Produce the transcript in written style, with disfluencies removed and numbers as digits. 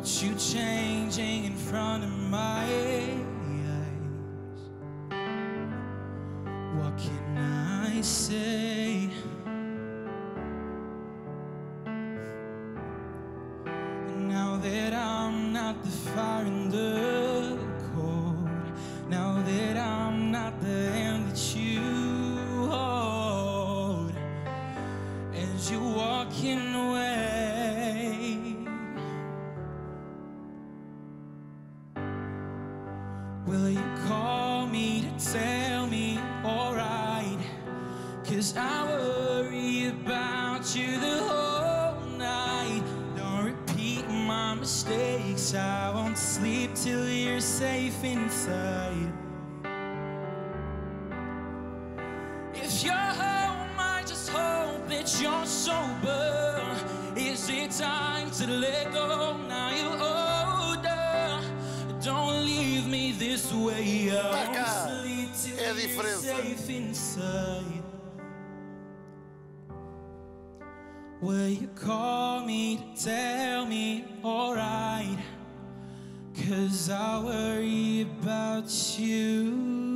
you changing in front of my eyes. What can I say? Now that I'm not the fire in the cold, now that I'm not the hand that you hold, as you're walking away, will you call me to tell me alright? 'Cause I worry about you the whole night. Don't repeat my mistakes, I won't sleep till you're safe inside. If you're home, I just hope that you're sober. Is it time to let go? Now you're older. Don't leave me this way. I won't sleep till you're safe inside. Will you call me to tell me alright? 'Cause I worry about you.